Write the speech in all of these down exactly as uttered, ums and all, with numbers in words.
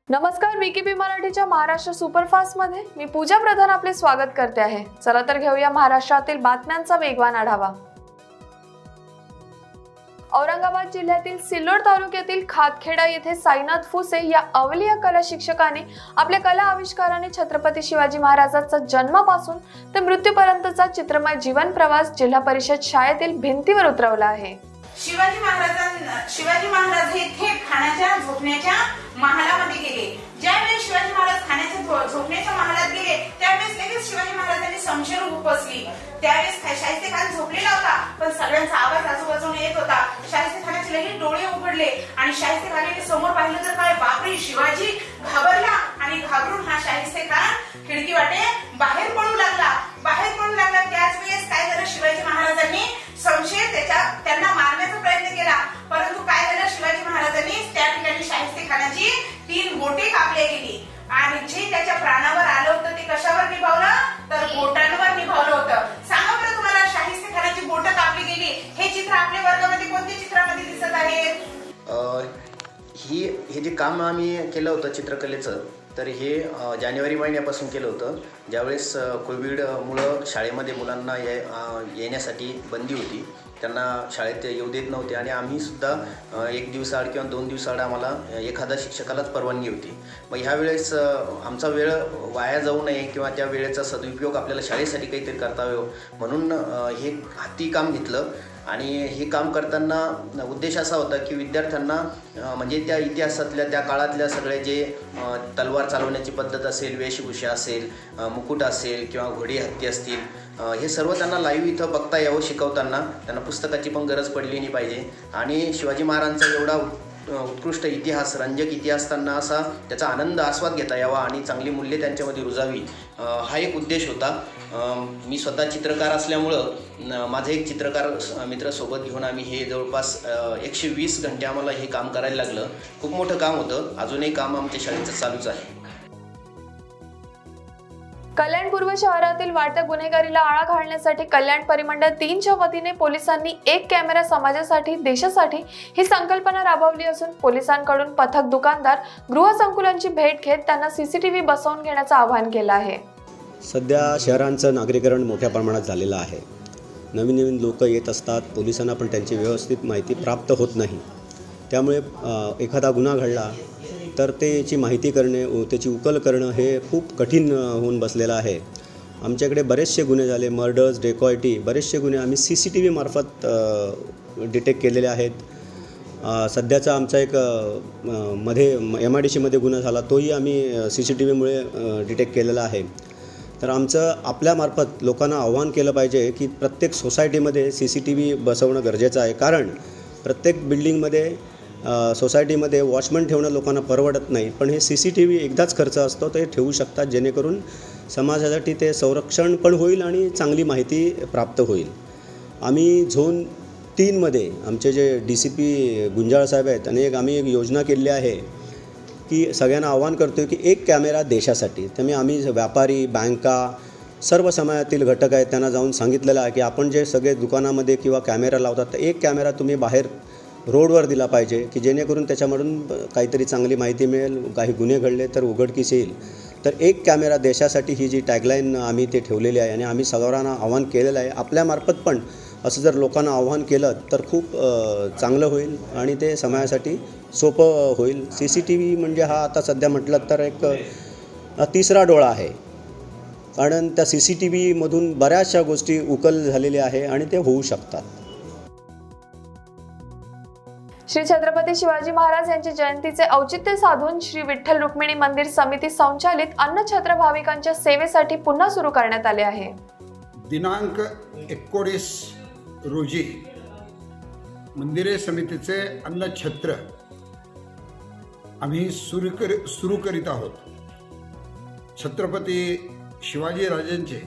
नमस्कार, वीकेबी मराठीच्या महाराष्ट्र सुपरफास्ट मध्ये मी पूजा प्रधान आपले स्वागत करते आहे। चला तर घेऊया महाराष्ट्रातील बातम्यांचा वेगवान आढावा। औरंगाबाद जिल्ह्यातील सिल्लोड तालुक्यातील खातखेडा येथे साईनाथ फुसे या अवलिया कला शिक्षकाने आपल्या कला आविष्काराने छत्रपती शिवाजी महाराजांचा जन्मापासून ते मृत्यूपर्यंतचा चित्रमय जीवन प्रवास जिल्हा परिषद शाळेतील भिंतीवर उतरवला आहे। शिवाजी महाराजांना शिवाजी महाराज हे थेट खाण्याच्या झोपण्याच्या महालामध्ये गेले। ज्यावेळेस शिवाजी महाराज खाण्याच्या झोपण्याच्या महालात गेले त्यावेळेस लगेच शिवाजी महाराजांनी समशेर उपसली। त्यावेळेस शाहिस्ते खान झोपलेला होता, पण सगळ्यांचा आवाज आजूबाजूने येत होता। शाहिस्ते खानाचे लगेच डोळे उघडले आणि शाहिस्ते खानाने समोर पाहिलं तर काय, बापरे, शिवाजी घाबरला आणि घाबरून हा शाहिस्ते खान खिडकी वाटे बाहेर पळू लागला बाहेर पळू लागला त्याच वेळेस काय झालं, शिवाजी महाराजांनी समशेर त्याच्या त्यांना मारण्याचा प्रयत्न केला, परंतु काय झालं, शिवाजी महाराजांनी त्या ठिकाणी शाहिस्ते खानाची तीन बोटे कापली गेली आणि जे त्याच्या प्राणावर आलं होतं ते कशावर निभावलं, तर बोटांवर निभावलं होतं। सांगा बरं तुम्हाला, शाहिस्ते खानाची बोटं कापली गेली। हे चित्र आपल्या वर्गामध्ये कोणत्या चित्रामध्ये दिसत आहे? ही हे जे काम आम्ही केलं होतं चित्रकलेचं, तर हे जानेवारी महिन्यापासून केलं होतं। ज्यावेळेस कोविडमुळं शाळेमध्ये मुलांना येण्यासाठी बंदी होती, त्यांना शाळेत येऊ देत नव्हते आणि आम्हीसुद्धा एक दिवसाआड किंवा दोन दिवसाआड आम्हाला एखादा शिक्षकालाच परवानगी होती। मग ह्या वेळेस आमचा वेळ वाया जाऊ नये किंवा त्या वेळेचा सदुपयोग आपल्याला शाळेसाठी काहीतरी करता यावं म्हणून हे हाती काम घेतलं। आणि हे काम करताना उद्देश असा होता की विद्यार्थ्यांना म्हणजे त्या इतिहासातल्या त्या काळातल्या सगळे जे तलवार चालवण्याची पद्धत असेल, वेशभूषा असेल, मुकुट असेल किंवा घोडी हत्ती असतील, हे सर्व त्यांना लाईव्ह इथं बघता यावं। शिकवताना त्यांना पुस्तकाची पण गरज पडली नाही पाहिजे आणि शिवाजी महाराजांचा एवढा उत्कृष्ट इतिहास, रंजक इतिहास त्यांना असा त्याचा आनंद आस्वाद घेता यावा आणि चांगली मूल्ये त्यांच्यामध्ये रुजावी, हा एक उद्देश होता। मी स्वतः चित्रकार असल्यामुळं माझे एक चित्रकार मित्र सोबत घेऊन आम्ही हे जवळपास एकशे वीस घंटे आम्हाला हे काम करायला लागलं। खूप मोठं काम होतं, अजूनही काम आमच्या शाळेचं चालूच आहे। कल्याण पूर्व शहरातील वाढत्या गुन्हेगारीला आळा घालण्यासाठी कल्याण परिमंडळ तीनच्या वतीने पोलिसांनी एक कॅमेरा समाजासाठी देशासाठी ही संकल्पना राबवली असून पोलिसांकडून पथक दुकानदार गृहसंकुलांची भेट घेत त्यांना सीसीटीव्ही बसवून घेण्याचं आवाहन केलं आहे। सध्या शहरांचं नागरीकरण मोठ्या प्रमाणात झालेलं आहे। नवीन नवीन लोक येत असतात, पोलिसांना पण त्यांची व्यवस्थित माहिती प्राप्त होत नाही। त्यामुळे एखादा गुन्हा घडला तर त्याची माहिती करणे, त्याची उकल करणं हे खूप कठीण होऊन बसलेलं आहे। आमच्याकडे बरेचसे गुन्हे झाले, मर्डर्स, डेकॉयटी, बरेचसे गुन्हे आम्ही सी सी टी व्ही मार्फत डिटेक्ट केलेले आहेत। सध्याचा आमचा एक मध्ये एम आय डी सीमध्ये गुन्हा झाला, तोही आम्ही सी सी टी व्हीमुळे डिटेक्ट केलेला आहे। तर आमचं आपल्यामार्फत लोकांना आव्हान केलं पाहिजे की प्रत्येक सोसायटीमध्ये सी सी टी व्ही बसवणं गरजेचं आहे, कारण प्रत्येक बिल्डिंगमध्ये सोसायटीमध्ये वॉचमन ठेवणं लोकांना परवडत नाही, पण हे सी सी टी व्ही एकदाच खर्च असतो, ते ठेवू शकतात, जेणेकरून समाजासाठी ते संरक्षण पण होईल आणि चांगली माहिती प्राप्त होईल। आम्ही झोन तीनमध्ये आमचे जे डी सी पी गुंजाळ साहेब आहेत आणि एक आम्ही एक योजना केली आहे की सगळ्यांना आव्हान करतो की एक कॅमेरा देशासाठी। त्यामुळे आम्ही व्यापारी, बँका, सर्व समाजातील घटक आहेत त्यांना जाऊन सांगितलेलं आहे की आपण जे सगळे दुकानामध्ये किंवा कॅमेरा लावतात, तर एक कॅमेरा तुम्ही बाहेर रोडवर दिला पाहिजे की जेणेकरून त्याच्यामधून काहीतरी चांगली माहिती मिळेल, काही गुन्हे घडले तर उघडकीस येईल। तर एक कॅमेरा देशासाठी ही जी टॅगलाईन आम्ही ते ठेवलेली आहे आणि आम्ही सर्वांना आव्हान केलेलं आहे। आपल्यामार्फत पण असं जर लोकांना आव्हान केलं तर खूप चांगलं होईल आणि ते समाजासाठी सोपं होईल। सी सी टी व्ही म्हणजे हा आता सध्या म्हटलं तर एक तिसरा डोळा आहे, कारण त्या सी सी टी व्हीमधून बऱ्याचशा गोष्टी उकल झालेल्या आहे आणि ते होऊ शकतात। श्री छत्रपती शिवाजी महाराज यांच्या जयंतीचे औचित्य साधून श्री विठ्ठल रुक्मिणी मंदिर समिती संचालित अन्नछत्र भाविकांच्या सेवेसाठी पुन्हा सुरू करण्यात आले आहे। दिनांक एकोणीस रोजी मंदिरे समितीचे अन्नछत्र आम्ही सुरू कर सुरू करीत आहोत। छत्रपती शिवाजी राजांचे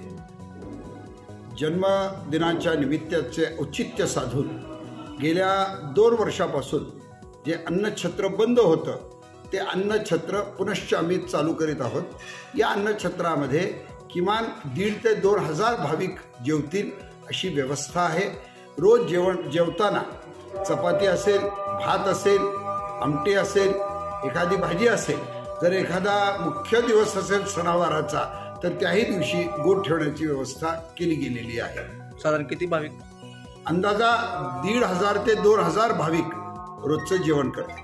जन्मदिनाच्या निमित्ताचे औचित्य साधून गेल्या दोन वर्षापासून जे अन्नछत्र बंद होतं ते अन्नछत्र पुनश्च आम्ही चालू करीत आहोत। या अन्नछत्रामध्ये किमान दीड ते दोन हजार भाविक जेवतील अशी व्यवस्था आहे। रोज जेवण जेवताना चपाती असेल, भात असेल, आमटी असेल, एखादी भाजी असेल जर एखादा मुख्य दिवस असेल सणावाराचा तर त्याही दिवशी गोठ ठेवण्याची व्यवस्था केली गेलेली आहे. साधारण किती भाविक? अंदाजा दीड हजार ते दोन हजार भाविक रोजचं जेवण करतात.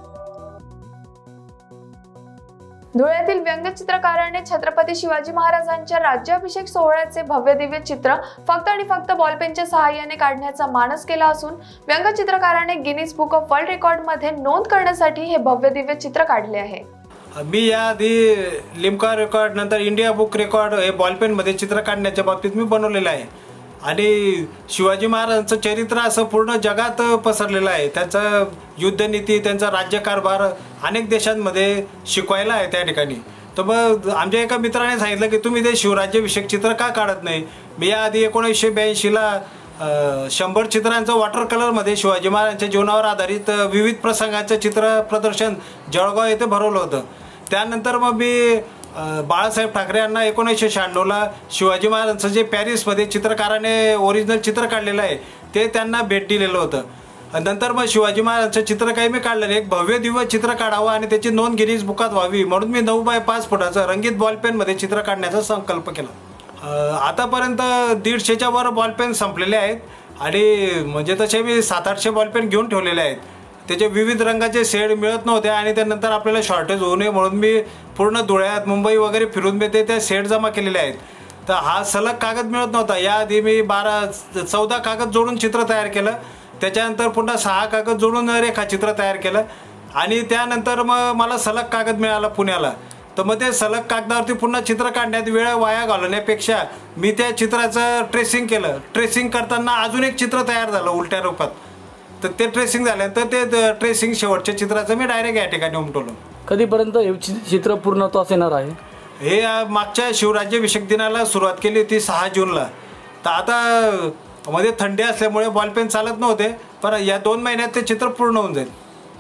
धुळ्यातील व्यंगचित्रकाराने छत्रपती शिवाजी महाराजांच्या राज्याभिषेक सोहळ्याचे भव्य दिव्य चित्र फक्त आणि फक्त बॉलपेनच्या सहाय्याने काढण्याचा मानस केला असून व्यंगचित्रकाराने Guinness book of world record मध्ये नोंद करण्यासाठी हे भव्य दिव्य चित्र काढले आहे. मी याआधी लिम्का रेकॉर्ड नंतर इंडिया बुक रेकॉर्ड हे बॉलपेनमध्ये चित्र काढण्याच्या बाबतीत मी बनवलेलं आहे आणि शिवाजी महाराजांचं चरित्र असं पूर्ण जगात पसरलेलं आहे. त्यांचं युद्धनीती, त्यांचा राज्यकारभार अनेक देशांमध्ये शिकवायला आहे त्या ठिकाणी. तर मग आमच्या एका मित्राने सांगितलं की तुम्ही ते शिवराज्याभिषेक चित्र का काढत नाही. मी याआधी एकोणीसशे ब्याऐंशीला शंभर चित्रांचं वॉटर कलरमध्ये शिवाजी महाराजांच्या जीवनावर आधारित विविध प्रसंगाचं चित्र प्रदर्शन जळगाव येथे भरवलं होतं. त्यानंतर मग मी बाळासाहेब ठाकरे यांना एकोणीसशे शहाण्णवला शिवाजी महाराजांचं जे पॅरिसमध्ये चित्रकाराने ओरिजिनल चित्र काढलेलं आहे ते त्यांना भेट दिलेलं होतं. नंतर मग शिवाजी महाराजांचं चित्र काही मी काढलं नाही, एक भव्य दिव्य चित्र काढावं आणि त्याची नोंद गिनीज बुकात व्हावी म्हणून मी नऊ बाय पाच फुटाचं रंगीत बॉलपेनमध्ये चित्र काढण्याचा संकल्प केला. आतापर्यंत दीडशेच्या वर बॉलपेन संपलेले आहेत आणि म्हणजे तसे मी सात आठशे बॉलपेन घेऊन ठेवलेले आहेत. त्याचे विविध रंगाचे शेड मिळत नव्हते आणि त्यानंतर आपल्याला शॉर्टेज होऊ नये म्हणून मी पूर्ण धुळ्यात मुंबई वगैरे फिरून मी ते त्या शेड जमा केलेले आहेत. तर हा सलग कागद मिळत नव्हता. याआधी मी बारा चौदा कागद जोडून चित्र तयार केलं, त्याच्यानंतर पुन्हा सहा कागद जोडून रेखाचित्र तयार केलं आणि त्यानंतर मग मला सलग कागद मिळाला पुण्याला. तर मग ते सलग कागदावरती पुन्हा चित्र काढण्यात वेळ वाया घालवण्यापेक्षा मी त्या चित्राचं ट्रेसिंग केलं. ट्रेसिंग करताना अजून एक चित्र तयार झालं उलट्या रूपात. तर ते ट्रेसिंग झाल्यानंतर ते ट्रेसिंग शेवटच्या चित्राचं मी डायरेक्ट या ठिकाणी उमटवलं. कधीपर्यंत हे चित्र पूर्णत्वास येणार आहे? हे मागच्या शिवराज्याभिषेक दिनाला सुरुवात केली होती सहा जूनला. तर आता मध्ये थंडी असल्यामुळे बॉलपेन चालत नव्हते, पण या दोन महिन्यात ते चित्र पूर्ण होऊन जाईल.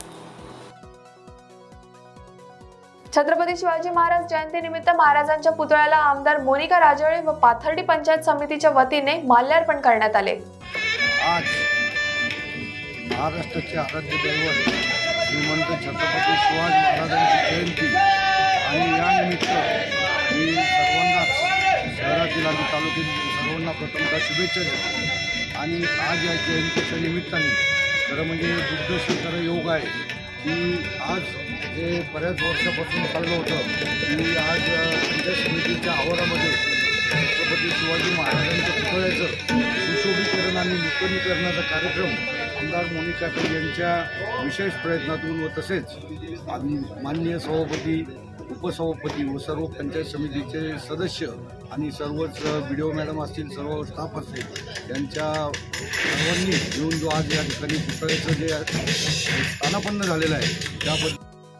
छत्रपती शिवाजी महाराज जयंतीनिमित्त महाराजांच्या पुतळ्याला आमदार मोनिका राजळे व पाथर्डी पंचायत समितीच्या वतीने माल्यार्पण करण्यात आले. आज महाराष्ट्राचे आराध्य दैवत श्रीमंत छत्रपती शिवाजी महाराजांची जयंती आणि यानिमित्त मी सर्वांना शहरातील आणि तालुक्यातील सर्वांना प्रथमतः शुभेच्छा देतो. आणि आज या जयंतीच्या निमित्ताने खरं म्हणजे दुग्धशेखर योग आहे की आज जे बऱ्याच वर्षापासून चाललं होतं की आज पंचायत समितीच्या आवारामध्ये छत्रपती शिवाजी महाराजांच्या पुतळ्याचं सुशोभीकरण आणि नूतनीकरणाचा कार्यक्रम आमदार मोनिका यांच्या विशेष प्रयत्नातून व तसेच आम्ही माननीय सभापती, उपसभापती व सर्व पंचायत समितीचे सदस्य आणि सर्वच बी डी ओ मॅडम असतील, सर्व स्टाफ असेल यांच्या सर्वांनी मिळून जो आज या ठिकाणी पुतळ्याचं जे स्थानापन्न झालेलं आहे त्याबद्दल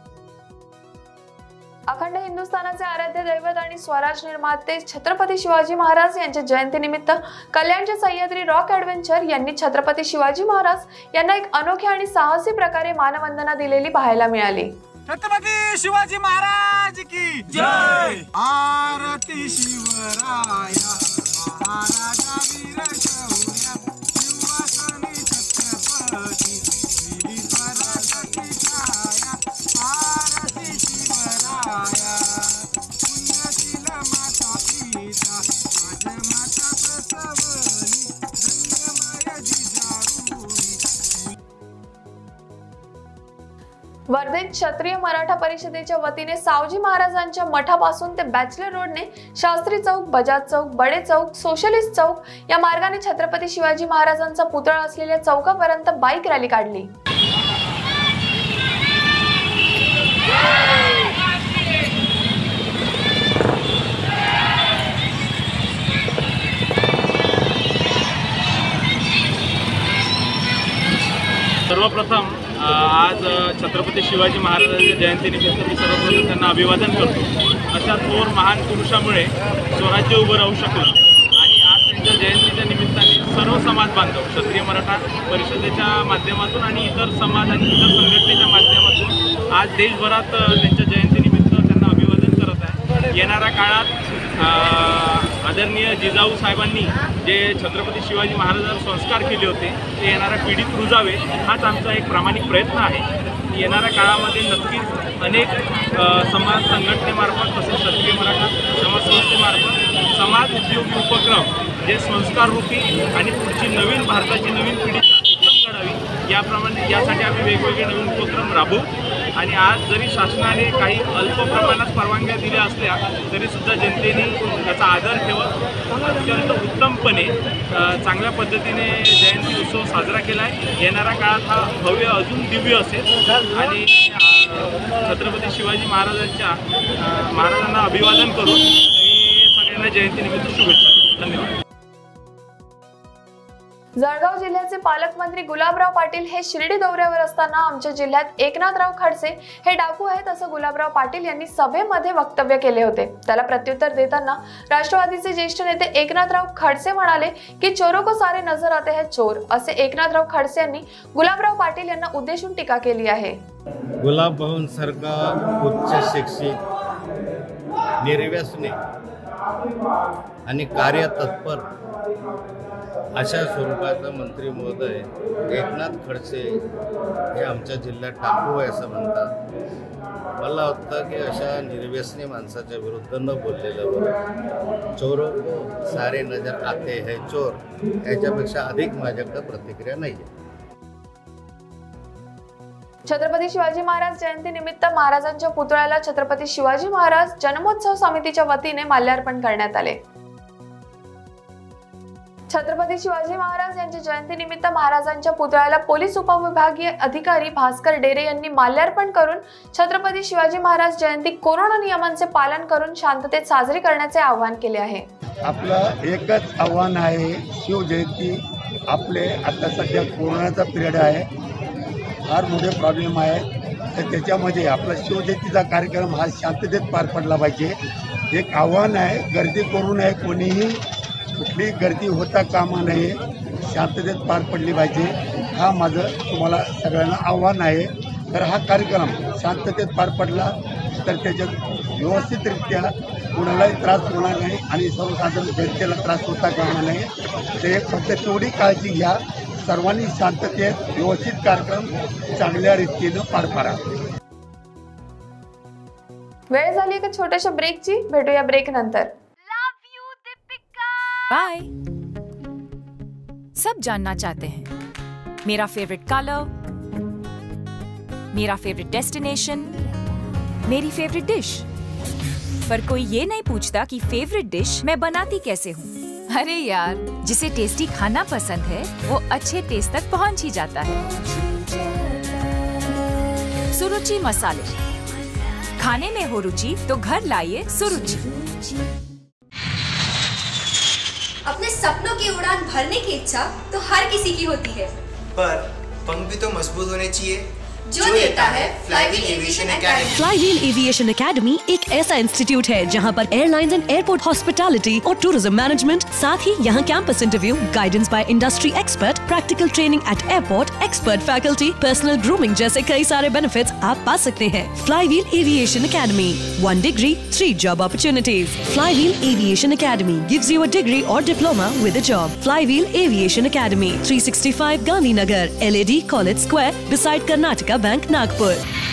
अखंड हिंदुस्थानाचे आराध्य दैवत आणि स्वराज निर्माते छत्रपती शिवाजी महाराज यांच्या जयंतीनिमित्त कल्याणचे सह्याद्री रॉक ॲडव्हेंचर यांनी छत्रपती शिवाजी महाराज यांना एक अनोख्या आणि साहसी प्रकारे मानवंदना दिलेली पाहायला मिळाली. छत्रपती शिवाजी महाराज की जय. आरती शिवराया महाराजा वीर शौर्य शिवसनी छत्रपती श्री स्वराज की छाया. आरती शिवराया पुण्यशील माता पिता माझ माता प्रसवनी धन्यमय जिजाऊनी. वर्धेत क्षत्रिय मराठा परिषदेच्या वतीने सावजी महाराजांच्या मठापासून ते बॅचलर रोडने शास्त्री चौक, बजाज चौक, बडे चौक, सोशलिस्ट चौक या मार्गाने छत्रपती शिवाजी महाराजांचा पुतळा असलेल्या चौकापर्यंत बाईक रॅली काढली. सर्वप्रथम आज छत्रपती शिवाजी महाराजांच्या जयंतीनिमित्त मी सर्वप्रथम त्यांना अभिवादन करतो. अशा थोर महान पुरुषामुळे स्वराज्य उभं राहू शकलं आणि आज त्यांच्या जयंतीच्या निमित्ताने सर्व समाज बांधव क्षत्रिय मराठा परिषदेच्या माध्यमातून आणि इतर समाज आणि इतर संघटनेच्या माध्यमातून आज देशभरात त्यांच्या जयंतीनिमित्त त्यांना अभिवादन करत आहे. येणाऱ्या काळात आदरणीय जिजाऊ साहेबांनी जे छत्रपती शिवाजी महाराजांवर संस्कार केले होते ते येणाऱ्या पिढीत रुजावे, हाच आमचा एक प्रामाणिक प्रयत्न आहे. येणाऱ्या काळामध्ये नक्कीच अनेक समाज संघटनेमार्फत तसेच क्षत्रिय मराठा समाज संस्थेमार्फत समाज उपयोगी उपक्रम जे संस्काररूपी आणि पुढची नवीन भारताची नवीन पिढी उत्तम घडावी याप्रमाणे यासाठी आम्ही वेगवेगळे नवीन उपक्रम राबवू. आणि आज जरी शासनाने काही अल्प प्रमाणात परवानग्या दिल्या असल्या तरीसुद्धा जनतेने त्याचा आदर ठेवत अत्यंत उत्तमपणे चांगल्या पद्धतीने जयंती उत्सव साजरा केला आहे. येणाऱ्या काळात हा भव्य अजून दिव्य असेल आणि छत्रपती शिवाजी महाराजांच्या महाराजांना अभिवादन करून मी सगळ्यांना जयंतीनिमित्त शुभेच्छा. धन्यवाद. जळगाव जिल्ह्याचे पालकमंत्री गुलाबराव पाटील हे शिर्डी दौऱ्यावर असताना आमच्या जिल्ह्यात एकनाथराव खडसे हे डाकू आहेत असं गुलाबराव पाटील यांनी सभेमध्ये वक्तव्य केले होते. त्याला प्रत्युत्तर देताना राष्ट्रवादीचे ज्येष्ठ नेते एकनाथराव खडसे म्हणाले की चोरों को सारे नजर आते हैं चोर, असे एकनाथराव खडसे यांनी गुलाबराव पाटील यांना उद्देशून टीका केली आहे. गुलाब भाऊंसारखा उच्च शिक्षित, निर्व्यसनी आणि कार्यतत्पर अशा स्वरूपाचा मंत्री महोदय एकनाथ खडसे हे आमच्या जिल्ह्यात टाकू आहे असं म्हणतात. मला वाटतं की अशा निर्व्यसनी माणसाच्या विरुद्ध न बोललेलं बरं. चोरों को सारे नजर आते है चोर याच्यापेक्षा अधिक माझ्याकडे प्रतिक्रिया नाही आहे. छत्रपती शिवाजी महाराज जयंती निमित्त महाराजांच्या पुतळ्याला छत्रपती शिवाजी महाराज जन्मोत्सव समितीच्या वतीने माल्यार्पण करण्यात आले. छत्रपती शिवाजी महाराज यांच्या जयंती निमित्त महाराजांच्या पुतळ्याला पोलीस उपविभागीय अधिकारी भास्कर डेरे यांनी माल्यार्पण करून छत्रपती शिवाजी महाराज जयंती कोरोना नियमांचे पालन करून शांततेत साजरी करण्याचे आवाहन केले आहे. आपलं एकच आव्हान आहे, शिवजयंती आपले आता सध्या कोरोनाचा पिरियड आहे, फार मोठे प्रॉब्लेम आहे, तर त्याच्यामध्ये आपला शिवजयंतीचा कार्यक्रम हा शांततेत पार पडला पाहिजे. एक आव्हान आहे, गर्दी करू नये, कोणीही कुठली गर्दी होता कामा नये, शांततेत पार पडली पाहिजे. हा माझं तुम्हाला सगळ्यांना आव्हान आहे. तर हा कार्यक्रम शांततेत पार पडला तर त्याच्यात व्यवस्थितरित्या कोणालाही त्रास होणार नाही आणि सर्वसाधारण जनतेला त्रास होता कामा नये. ते फक्त तेवढी काळजी घ्या, सर्वांनी शांततेत व्यवस्थित कार्यक्रम चांगल्या रीतीनं पार पाडा. वेळ झाली एका छोट्याशा ब्रेकची, भेटूया ब्रेक नंतर. बाय. सब जानना चाहते हैं मेरा फेवरेट कलर, मेरा फेवरेट डेस्टिनेशन, मेरी फेवरेट डिश, पर कोई ये नहीं पूछता कि फेवरेट डिश मैं बनाती कैसे हूँ. अरे यार, जिसे टेस्टी खाना पसंद है वो अच्छे टेस्ट तक पहुँच ही जाता है. सुरुचि मसाले, खाने में हो रुचि तो घर लाइए सुरुचि. अपने सपनों की उड़ान भरने की इच्छा तो हर किसी की होती है, पर पंख भी तो मजबूत होने चाहिए जो देता है flywheel aviation academy. Flywheel aviation academy एक ऐसा इंस्टीट्यूट है जहां पर एयरलाइंस एंड एयरपोर्ट हॉस्पिटैलिटी और टूरिज्म मैनेजमेंट, साथ ही यहां campus interview, guidance by industry expert, practical training at airport, expert faculty, personal grooming जैसे कई सारे बेनिफिट्स आप पा सकते हैं। Flywheel aviation academy, one degree three job opportunities. Flywheel aviation academy gives you a degree or diploma with a job. Flywheel Aviation Academy, three sixty-five Gandhinagar, L A D College Square, beside Karnataka Bank, Nagpur.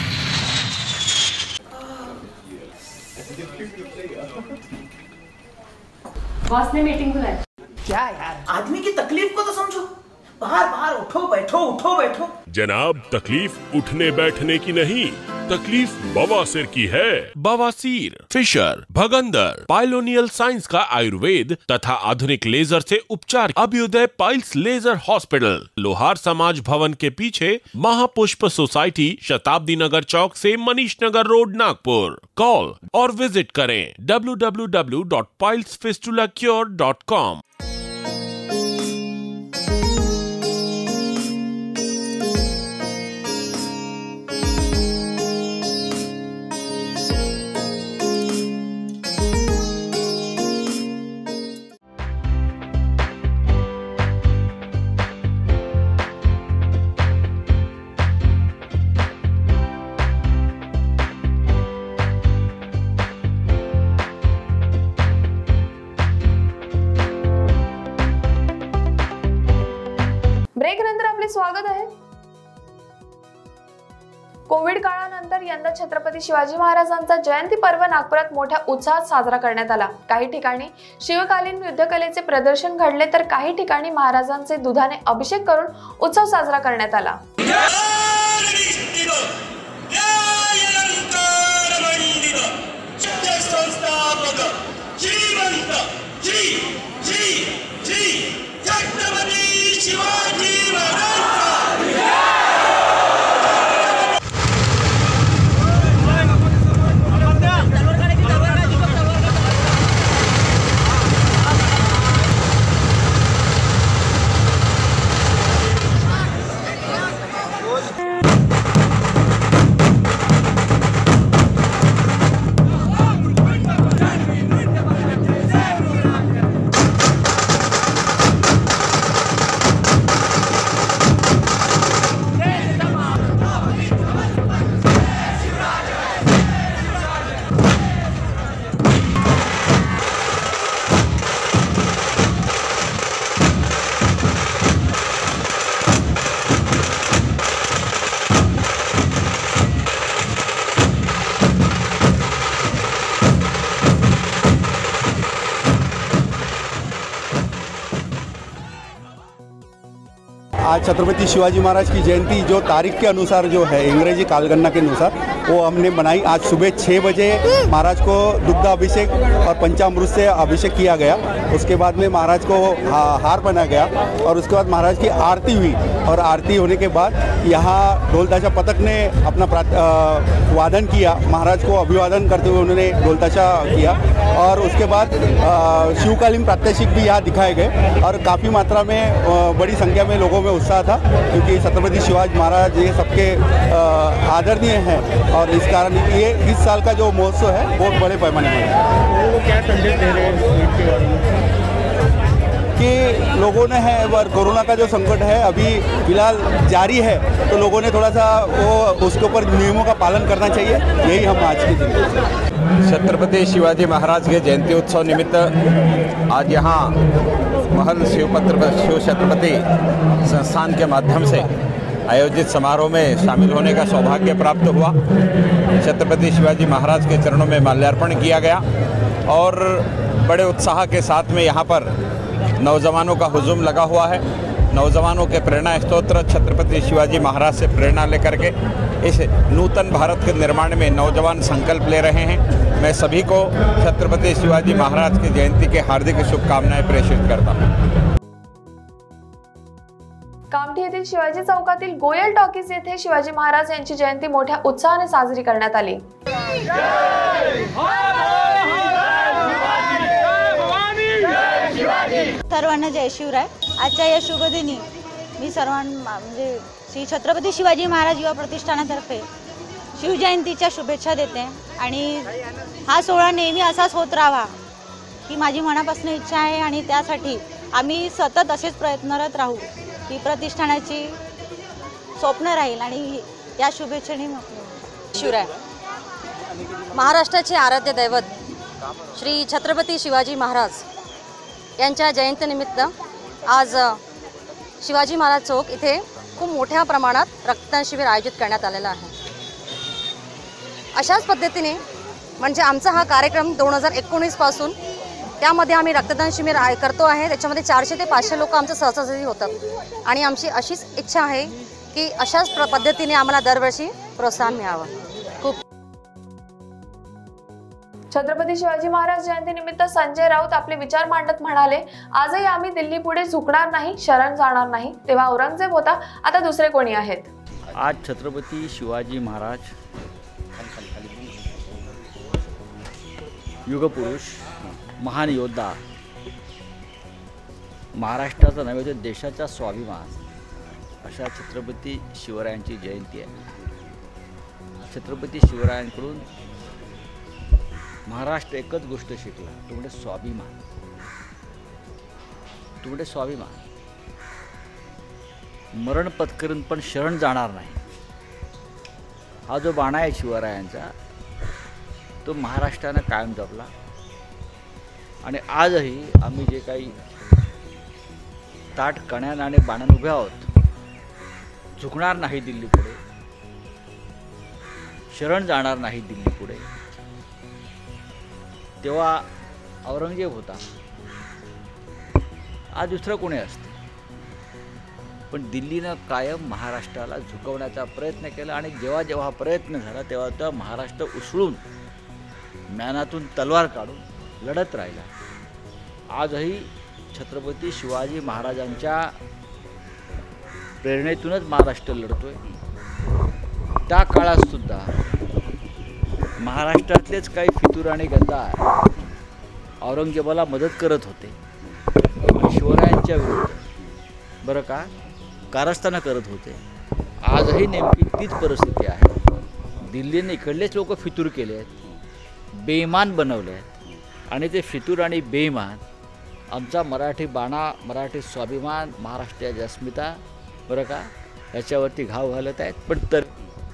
Boss ने meeting बुलाई। क्या यार, आदमी की तकलीफ को तो समझो। बाहर बाहर उठो बैठो उठो बैठो। जनाब, तकलीफ उठने बैठने की नहीं, तकलीफ बवासीर की है। बवासीर, फिशर, भगंदर, पाइलोनियल साइंस का आयुर्वेद तथा आधुनिक लेजर से उपचार। Abhyudaya piles laser hospital, Lohar Samaj Bhavan के पीछे, महापुष्प सोसाइटी, शताब्दी नगर चौक से मनीष नगर रोड, नागपुर। कॉल और विजिट करें W W W dot piles fistula cure dot com. Break नंतर आपले स्वागत आहे। कोविड काळानंतर यंदा छत्रपती शिवाजी महाराजांचा जयंती पर्व नागपुरात मोठ्या उत्साहात साजरा करण्यात आला। काही ठिकाणी शिवकालीन युद्धकलेचे प्रदर्शन घडले तर काही ठिकाणी महाराजांचे दुधाने अभिषेक करून उत्सव साजरा करण्यात आला। आज छत्रपति शिवाजी महाराज की जयंती जो तारीख के अनुसार जो है अंग्रेजी कालगणना के अनुसार वो हमने बनाई। आज सुबह छः बजे महाराज को दुग्ध अभिषेक और पंचामृत से अभिषेक किया गया। उसके बाद में महाराज को हार पहना गया और उसके बाद महाराज की आरती हुई और आरती होने के बाद यहाँ ढोल ताशा पथक ने अपना वादन किया। महाराज को अभिवादन करते हुए उन्होंने ढोल ताशा किया और उसके बाद शिवकालीन प्रात्यक्षिक भी यहाँ दिखाए गए और काफ़ी मात्रा में बड़ी संख्या में लोगों में उत्साह था, क्योंकि छत्रपति शिवाजी महाराज ये सबके आदरणीय हैं और इस कारण ये इस साल का जो महोत्सव है बहुत बड़े पैमाने पर वो क्या संदेश दे रहे हैं कि लोगों ने है और कोरोना का जो संकट है अभी फिलहाल जारी है, तो लोगों ने थोड़ा सा वो उसके ऊपर नियमों का पालन करना चाहिए। यही हम आज के दिन छत्रपति शिवाजी महाराज के जयंती उत्सव निमित्त आज यहाँ महल शिवपत्र शिव छत्रपति संस्थान के माध्यम से आयोजित समारोह में शामिल होने का सौभाग्य प्राप्त हुआ। छत्रपति शिवाजी महाराज के चरणों में माल्यार्पण किया गया और बड़े उत्साह के साथ में यहाँ पर नौजवानों का हुजूम लगा हुआ है। नौजवानों के प्रेरणा स्तोत्र छत्रपति शिवाजी महाराज से प्रेरणा लेकर के इस नूतन भारत के निर्माण में नौजवान संकल्प ले रहे हैं। मैं सभी को छत्रपति शिवाजी महाराज की जयंती के हार्दिक शुभकामनाएं प्रेषित करता हूँ। कामठी येथील शिवाजी चौकातील गोयल टॉकीज येथे शिवाजी महाराज यांची जयंती मोठ्या उत्साहाने साजरी करण्यात आली। सर्वांना जय शिवराय। आजच्या या शुभदिनी मी सर्वांना म्हणजे श्री छत्रपती शिवाजी महाराज युवा प्रतिष्ठानातर्फे शिवजयंतीच्या शुभेच्छा देते आणि हा सोहळा नेहमी असाच होत राहावा ही माझी मनापासून इच्छा आहे आणि त्यासाठी आम्ही सतत असेच प्रयत्नरत राहू ही प्रतिष्ठानाची स्वप्न राहील आणि या शुभेच्छेने शिवराय। महाराष्ट्राचे आराध्य दैवत श्री छत्रपती शिवाजी महाराज यांच्या जयंतीनिमित्त आज शिवाजी महाराज चौक इथे खूप मोठ्या प्रमाणात रक्तदान शिबिर आयोजित करण्यात आलेला आहे। अशाच पद्धतीने म्हणजे आमचा हा कार्यक्रम दोन हजार एकोणीस पासून त्यामध्ये आम्ही रक्तदान शिबिर करतो आहे। त्याच्यामध्ये चारशे ते पाचशे लोक आमचं सहभागी होतात आणि आमची अशीच इच्छा आहे की अशाच पद्धतीने आम्हाला दरवर्षी प्रोत्साहन मिळावं। खूप छत्रपती शिवाजी महाराज जयंती निमित्त संजय राऊत आपले विचार मांडत म्हणाले, आजही आम्ही दिल्ली पुढे झुकणार नाही, शरण जाणार नाही। तेव्हा औरंगजेब होता, आता दुसरे कोणी आहेत। आज छत्रपती शिवाजी महाराज युगपुरुष, महान योद्धा, महाराष्ट्राचा नव्हे तर देशाचा स्वाभिमान अशा छत्रपती शिवरायांची जयंती आहे। छत्रपती शिवरायांकडून महाराष्ट्र एकच गोष्ट शिकला, तो म्हणजे स्वाभिमान। तो म्हणजे स्वाभिमान, मरण पत्करून पण शरण जाणार नाही हा जो बाणा आहे शिवरायांचा तो महाराष्ट्रानं कायम जपला आणि आजही आम्ही जे काही ताट कण्यानं आणि बाणानं उभे आहोत झुकणार नाही दिल्लीपुढे, शरण जाणार नाही दिल्लीपुढे, तेव्हा औरंगजेब होता. आज दुसरं कोणी असतं, पण दिल्लीनं कायम महाराष्ट्राला झुकवण्याचा प्रयत्न केला आणि जेव्हा जेव्हा प्रयत्न झाला तेव्हा तेव्हा महाराष्ट्र उसळून म्यानातून तलवार काढून लढत राहिला. आजही छत्रपती शिवाजी महाराजांच्या प्रेरणेतूनच महाराष्ट्र लढतोय. त्या काळात सुद्धा महाराष्ट्रातलेच काही फितूर आणि गद्दार औरंगजेबाला मदत करत होते आणि शिवरायांच्या विरुद्ध बरं का कारस्थानं करत होते. आजही नेमकी तीच परिस्थिती आहे. दिल्लीने इकडलेच लोक फितूर केले आहेत, बेईमान बनवले आहेत आणि ते फितूर आणि बेईमान आमचा मराठी बाणा, मराठी स्वाभिमान, महाराष्ट्राची अस्मिता बरं का याच्यावरती घाव घालत आहेत. पण तर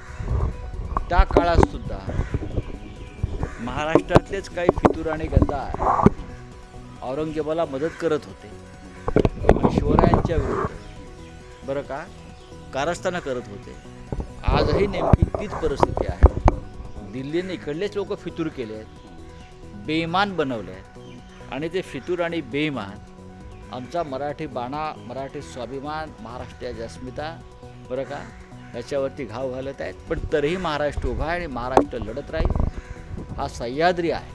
त्या काळात सुद्धा महाराष्ट्रातलेच काही फितूर आणि गद्दार औरंगजेबाला मदत करत होते आणि शिवरायांच्या विरुद्ध बरं का कारस्थानं करत होते. आजही नेमकी तीच परिस्थिती आहे. दिल्लीने इकडलेच लोक फितूर केले आहेत, बेईमान बनवले आहेत आणि ते फितूर आणि बेईमान आमचा मराठी बाणा, मराठी स्वाभिमान, महाराष्ट्राची अस्मिता बरं का याच्यावरती घाव घालत आहेत. पण तरीही महाराष्ट्र उभा आहे आणि महाराष्ट्र लढत राहील. हा सह्याद्री आहे,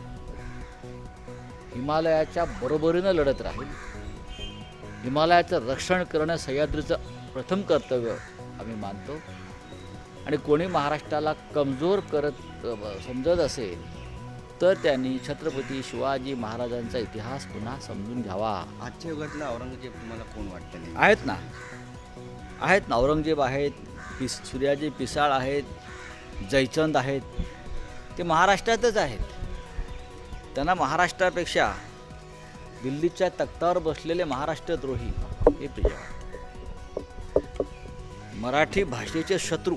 हिमालयाच्या बरोबरीनं लढत राहील. हिमालयाचं रक्षण करणं सह्याद्रीचं प्रथम कर्तव्य आम्ही मानतो आणि कोणी महाराष्ट्राला कमजोर करत समजत असेल तर त्यांनी छत्रपती शिवाजी महाराजांचा इतिहास पुन्हा समजून घ्यावा. आजच्या युगातला औरंगजेब तुम्हाला कोण वाटतं? आहेत ना, आहेत ना औरंगजेब आहेत, पिस सूर्याजी पिसाळ आहेत, जयचंद आहेत. ते महाराष्ट्रातच आहेत. त्यांना महाराष्ट्रापेक्षा दिल्लीच्या तख्तावर बसलेले महाराष्ट्रद्रोही हे प्रिय वाटते. मराठी भाषेचे शत्रू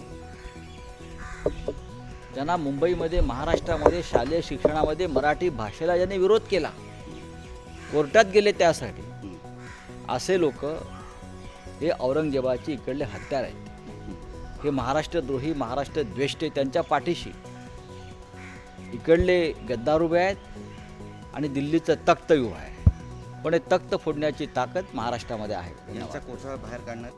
त्यांना मुंबईमध्ये, महाराष्ट्रामध्ये शालेय शिक्षणामध्ये मराठी भाषेला ज्यांनी विरोध केला, कोर्टात गेले त्यासाठी, असे लोक हे औरंगजेबाची इकडले हत्यार आहेत. हे महाराष्ट्रद्रोही, महाराष्ट्र द्वेष्टे त्यांच्या पाठीशी इकडले गद्दार उभे आहेत आणि दिल्लीचं तख्त उभं आहे. पण हे तख्त फोडण्याची ताकद महाराष्ट्रामध्ये आहे. यांचा कोसळा बाहेर काढणार.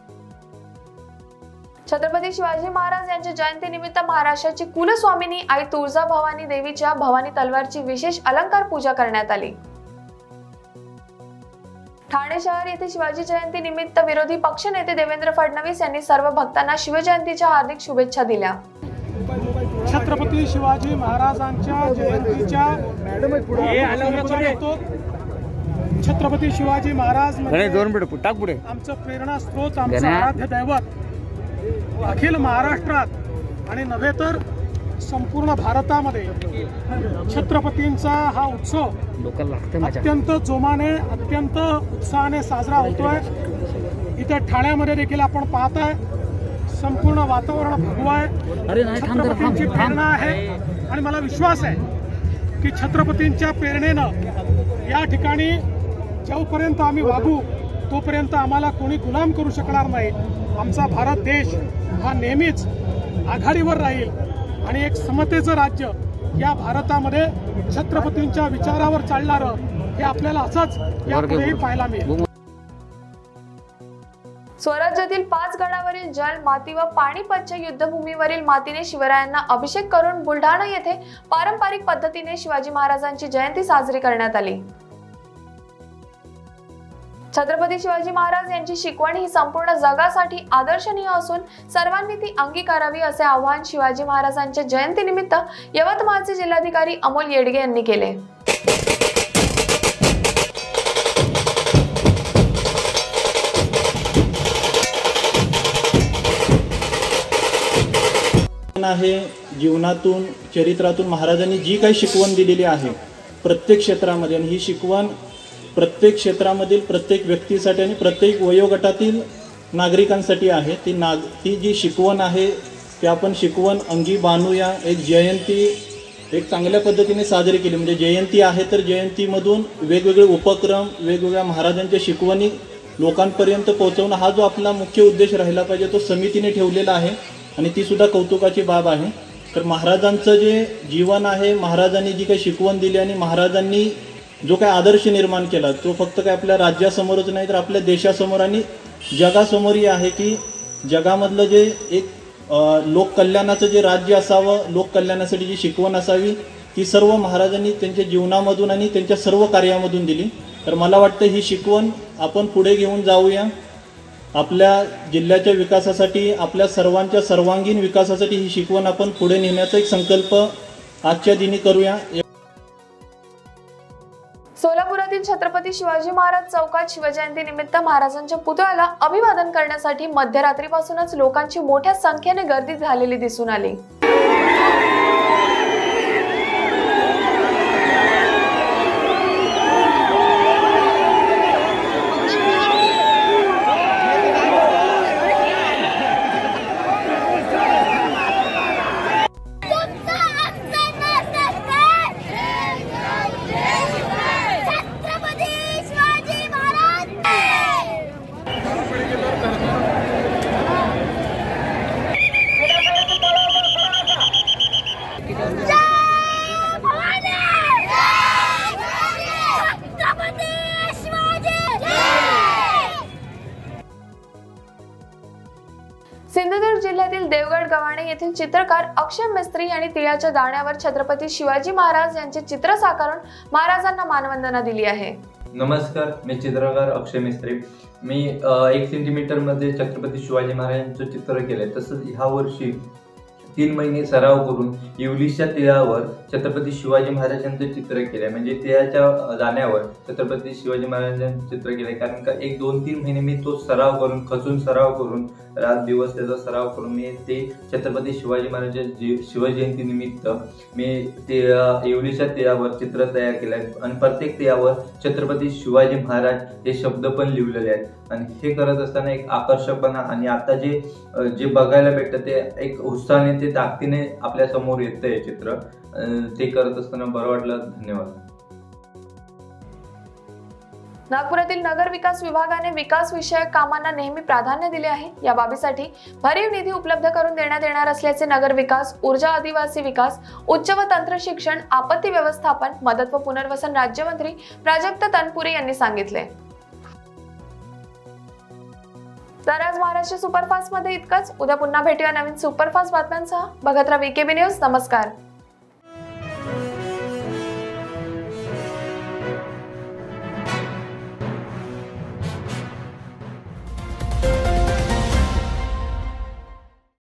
छत्रपती शिवाजी महाराज यांच्या जयंतीनिमित्त महाराष्ट्राची कुलस्वामिनी आई तुळजाभवानी देवीच्या भवानी तलवारची विशेष अलंकार पूजा करण्यात आली. ठाणे शहर येथे शिवाजी जयंती निमित्त विरोधी पक्षनेते देवेंद्र फडणवीस यांनी सर्व भक्तांना शिवजयंतीच्या हार्दिक शुभेच्छा दिल्या. छत्रपती शिवाजी महाराजांच्या जयंतीच्या छत्रपती शिवाजी महाराज आमचं प्रेरणास्त्रोत, आमचं आराध्य दैवत अखिल महाराष्ट्रात आणि नव्हे तर संपूर्ण भारतामध्ये छत्रपतींचा हा उत्सव अत्यंत जोमाने, अत्यंत उत्साहाने साजरा होतोय. इथे ठाण्यामध्ये देखील आपण पाहताय संपूर्ण वातावरण भगवं आहे. छत्रपतींची प्रेरणा आहे आणि मला विश्वास आहे की छत्रपतींच्या प्रेरणेनं या ठिकाणी जोपर्यंत आम्ही वागू तोपर्यंत आम्हाला कोणी गुलाम करू शकणार नाही. आमचा भारत देश हा नेहमीच आघाडीवर राहील आणि एक समतेचं राज्य या भारतामध्ये छत्रपतींच्या विचारावर चालणारं हे आपल्याला असंच यापुढेही पाहायला मिळेल. स्वराज्यातील पाच गडावरील जल, माती व पाणीपतच्या युद्धभूमीवरील मातीने शिवरायांना अभिषेक करून बुलढाणा येथे पारंपरिक पद्धतीने शिवाजी महाराजांची जयंती साजरी करण्यात आली. छत्रपती शिवाजी महाराज यांची शिकवण ही संपूर्ण जगासाठी आदर्शनीय असून सर्वांनी ती अंगीकारावी असे आवाहन शिवाजी महाराजांच्या जयंतीनिमित्त यवतमाळचे जिल्हाधिकारी अमोल येडगे यांनी केले. आहे जीवनातून, चरित्रातून महाराजांनी जी काही शिकवण दिलेली आहे प्रत्येक क्षेत्रामध्ये, आणि ही शिकवण प्रत्येक क्षेत्रामधील प्रत्येक व्यक्तीसाठी आणि प्रत्येक वयोगटातील नागरिकांसाठी आहे. ती नाग ती जी शिकवण आहे ती आपण शिकवण अंगी बांधूया. एक जयंती एक चांगल्या पद्धतीने साजरी केली, म्हणजे जयंती आहे तर जयंतीमधून वेगवेगळे उपक्रम, वेगवेगळ्या महाराजांच्या शिकवणी लोकांपर्यंत पोहोचवणं हा जो आपला मुख्य उद्देश राहिला पाहिजे तो समितीने ठेवलेला आहे आणि ती सुद्धा कौतुकाची बाब आहे. तर महाराजांचं जे जीवन आहे, महाराजांनी जी काही शिकवण दिली आणि महाराजांनी जो काही आदर्श निर्माण केला तो फक्त काय आपल्या राज्यासमोरच नाही तर आपल्या देशासमोर आणि जगासमोरही आहे की जगामधलं जे एक लोककल्याणाचं जे राज्य असावं, लोककल्याणासाठी जी शिकवण असावी ती सर्व महाराजांनी त्यांच्या जीवनामधून आणि त्यांच्या सर्व कार्यामधून दिली. तर मला वाटतं ही शिकवण आपण पुढे घेऊन जाऊया. आपल्या जिल्ह्याच्या विकासासाठी, आपल्या सर्वांच्या सर्वांगीण विकासासाठी ही शिकवण आपण पुढे नेण्याचा एक संकल्प आजच्या दिनी करूया. सोलापुरातील छत्रपती शिवाजी महाराज चौकात शिवजयंती निमित्त महाराजांच्या पुतळ्याला अभिवादन करण्यासाठी मध्यरात्रीपासूनच लोकांची मोठ्या संख्येने गर्दी झालेली दिसून आली. सिंधुदुर्ग जिल्ह्यातील देवगड गव्हाणे येथील चित्रकार अक्षय मिस्त्री यांनी तिळाच्या दाण्यावर छत्रपती शिवाजी महाराज यांचे चित्र साकारून महाराजांना मानवंदना दिली आहे. नमस्कार, मी चित्रकार अक्षय मिस्त्री. मी एक सेंटीमीटर मध्ये छत्रपती शिवाजी महाराजांचं चित्र केलंय. तसंच ह्या वर्षी तीन महिने सराव करून येवलीच्या तिळावर छत्रपती शिवाजी महाराजांचं चित्र केलंय. म्हणजे तिळाच्या दाण्यावर छत्रपती शिवाजी महाराजांचं चित्र केलंय. कारण का एक दोन तीन महिने मी तो सराव करून खचून सराव करून रात दिवस त्याचा सराव करून मी ते छत्रपती शिवाजी महाराजांच्या शिवजयंती निमित्त मी ते येवलीच्या तिळावर चित्र तयार केलंय आणि प्रत्येक तिळावर छत्रपती शिवाजी महाराज हे शब्द पण लिहिलेले आहेत. आणि हे करत असताना एक आकर्षकपणा आणि आता जे जे बघायला भेटतं ते एक उत्साहाने ते ताकदीने आपल्या समोर येतं हे चित्र. ते करत असताना बरं वाटलं. धन्यवाद. नागपुरातील नगर विकास विभागाने विकास विषयक कामांना नेहमी प्राधान्य दिले आहे. या बाबीसाठी भरीव निधी उपलब्ध करून देण्यात येणार असल्याचे नगर विकास, ऊर्जा, आदिवासी विकास, उच्च व तंत्र शिक्षण, आपत्ती व्यवस्थापन, मदत व पुनर्वसन राज्यमंत्री प्राजक्त तनपुरे यांनी सांगितले. तर आज महाराष्ट्र सुपरफास्ट मध्ये इतकंच. उद्या पुन्हा भेटूया नवीन सुपरफास्ट बातम्यांसह. बघत राहा वीकेबी न्यूज. नमस्कार.